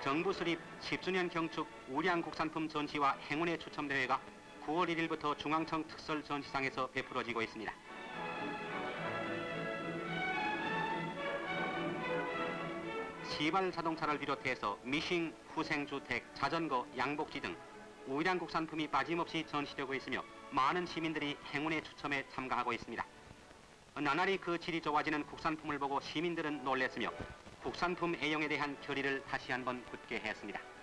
정부 수립 10주년 경축 우량 국산품 전시와 행운의 추첨대회가 9월 1일부터 중앙청 특설 전시장에서 베풀어지고 있습니다. 시발 자동차를 비롯해서 미싱, 후생주택, 자전거, 양복지 등 우량 국산품이 빠짐없이 전시되고 있으며 많은 시민들이 행운의 추첨에 참가하고 있습니다. 나날이 그 질이 좋아지는 국산품을 보고 시민들은 놀랐으며 국산품 애용에 대한 결의를 다시 한번 굳게 했습니다.